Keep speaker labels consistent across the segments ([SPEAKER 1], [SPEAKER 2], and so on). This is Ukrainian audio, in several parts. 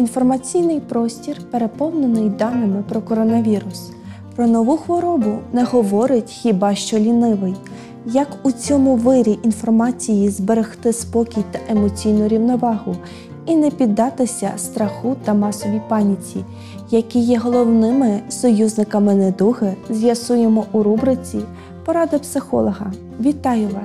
[SPEAKER 1] Інформаційний простір переповнений даними про коронавірус. Про нову хворобу не говорить хіба що лінивий. Як у цьому вирі інформації зберегти спокій та емоційну рівновагу і не піддатися страху та масовій паніці, які є головними союзниками недуги, з'ясуємо у рубриці «Порада психолога». Вітаю вас!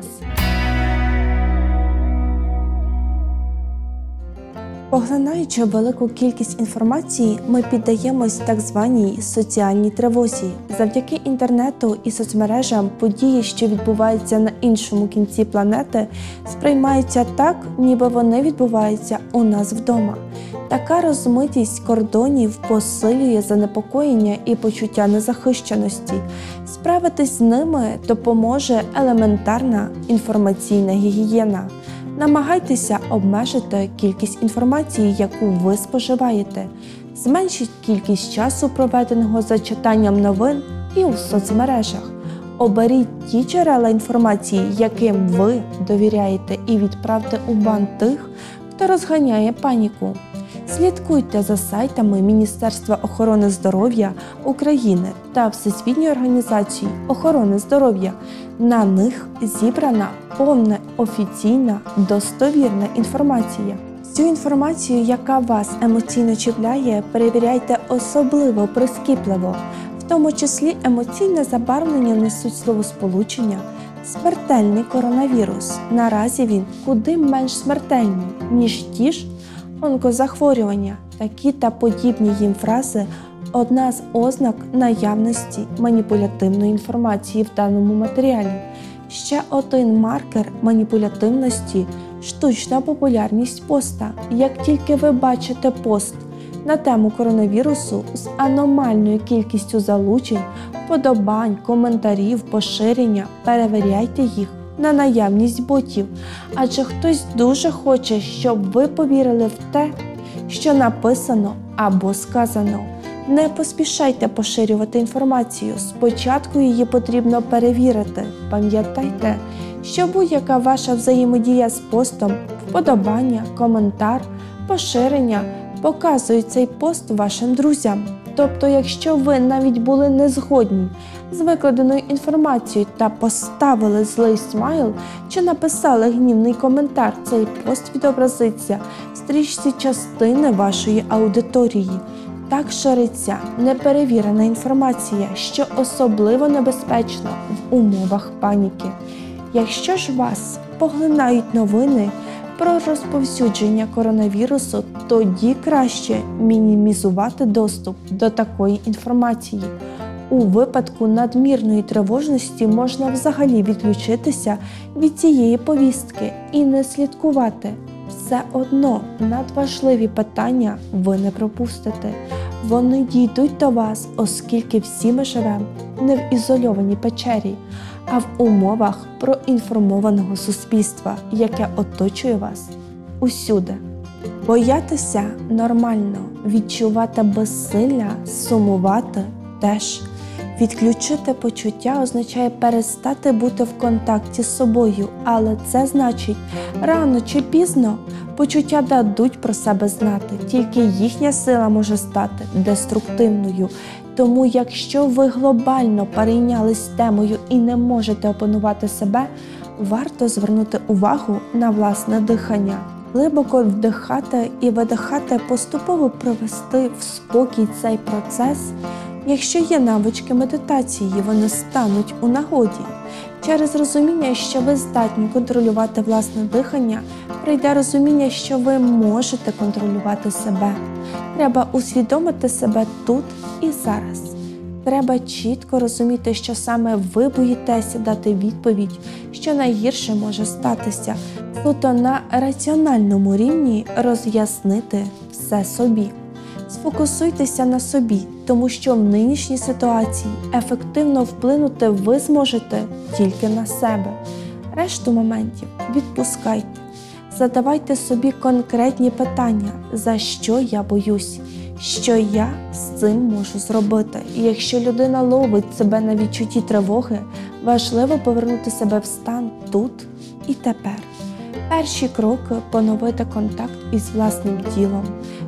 [SPEAKER 1] Поглинаючи велику кількість інформації, ми піддаємось так званій соціальній тривозі. Завдяки інтернету і соцмережам події, що відбуваються на іншому кінці планети, сприймаються так, ніби вони відбуваються у нас вдома. Така розмитість кордонів посилює занепокоєння і почуття незахищеності. Справитись з ними допоможе елементарна інформаційна гігієна. Намагайтеся обмежити кількість інформації, яку ви споживаєте. Зменшіть кількість часу, проведеного за читанням новин і у соцмережах. Оберіть ті джерела інформації, яким ви довіряєте, і відправте у бан тих, хто розганяє паніку. Слідкуйте за сайтами Міністерства охорони здоров'я України та Всесвітньої організації охорони здоров'я. На них зібрана повна, офіційна, достовірна інформація. Цю інформацію, яка вас емоційно чіпляє, перевіряйте особливо прискіпливо. В тому числі емоційне забарвлення несуть словосполучення «смертельний коронавірус». Наразі він куди менш смертельний, ніж ті ж онкозахворювання. Такі та подібні їм фрази – одна з ознак наявності маніпулятивної інформації в даному матеріалі. Ще один маркер маніпулятивності – штучна популярність поста. Як тільки ви бачите пост на тему коронавірусу з аномальною кількістю залучень, вподобань, коментарів, поширення, перевіряйте їх на наявність ботів, адже хтось дуже хоче, щоб ви повірили в те, що написано або сказано. Не поспішайте поширювати інформацію, спочатку її потрібно перевірити. Пам'ятайте, що будь-яка ваша взаємодія з постом, вподобання, коментар, поширення показують цей пост вашим друзям. Тобто, якщо ви навіть були не згодні з викладеною інформацією та поставили злий смайл чи написали гнівний коментар, цей пост відобразиться в стрічці частини вашої аудиторії. Так шириться неперевірена інформація, що особливо небезпечно в умовах паніки. Якщо ж вас поглинають новини про розповсюдження коронавірусу, тоді краще мінімізувати доступ до такої інформації. У випадку надмірної тривожності можна взагалі відключитися від цієї повістки і не слідкувати. Все одно надважливі питання ви не пропустите. Вони дійдуть до вас, оскільки всі ми живемо не в ізольованій печері, а в умовах проінформованого суспільства, яке оточує вас усюди. Боятися – нормально, відчувати безсилля, сумувати – теж. Відключити почуття означає перестати бути в контакті з собою, але це значить, рано чи пізно почуття дадуть про себе знати, тільки їхня сила може стати деструктивною. Тому якщо ви глобально перейнялись темою і не можете опанувати себе, варто звернути увагу на власне дихання. Глибоко вдихати і видихати, поступово привести в спокій цей процес. Якщо є навички медитації, вони стануть у нагоді. Через розуміння, що ви здатні контролювати власне дихання, прийде розуміння, що ви можете контролювати себе. Треба усвідомити себе тут і зараз. Треба чітко розуміти, що саме ви боїтеся дати відповідь, що найгірше може статися. Суто на раціональному рівні роз'яснити все собі. Сфокусуйтеся на собі, тому що в нинішній ситуації ефективно вплинути ви зможете тільки на себе. Решту моментів відпускайте. Задавайте собі конкретні питання, за що я боюсь, що я з цим можу зробити. І якщо людина ловить себе на відчутті тривоги, важливо повернути себе в стан тут і тепер. Перші кроки – поновити контакт із власним тілом.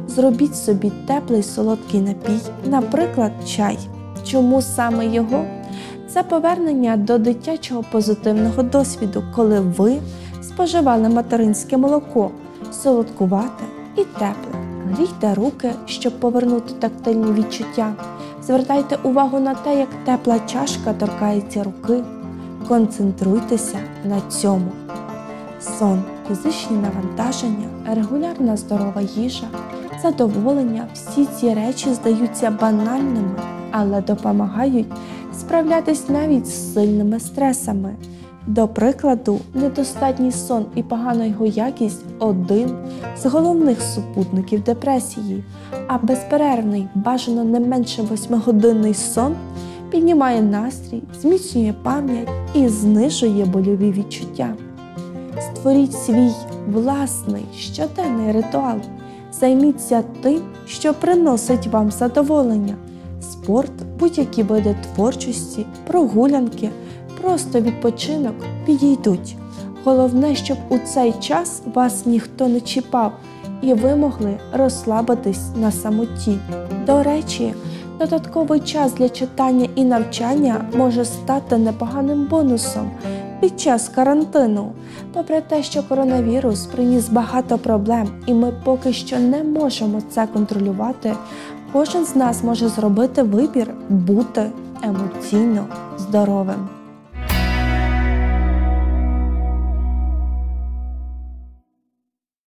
[SPEAKER 1] Зробіть собі теплий солодкий напій, наприклад, чай. Чому саме його? Це повернення до дитячого позитивного досвіду, коли ви споживали материнське молоко, солодкувате і тепле. Грійте руки, щоб повернути тактильні відчуття. Звертайте увагу на те, як тепла чашка торкається руки. Концентруйтеся на цьому. Сон, фізичні навантаження, регулярна здорова їжа, задоволення – всі ці речі здаються банальними, але допомагають справлятись навіть з сильними стресами. До прикладу, недостатній сон і погана його якість – один з головних супутників депресії, а безперервний, бажано не менше 8-годинний сон піднімає настрій, зміцнює пам'ять і знижує больові відчуття. Створіть свій власний щоденний ритуал. Займіться тим, що приносить вам задоволення. Спорт, будь-які види творчості, прогулянки, просто відпочинок підійдуть. Головне, щоб у цей час вас ніхто не чіпав і ви могли розслабитись на самоті. До речі, додатковий час для читання і навчання може стати непоганим бонусом під час карантину. Попри те, що коронавірус приніс багато проблем і ми поки що не можемо це контролювати, кожен з нас може зробити вибір бути емоційно здоровим.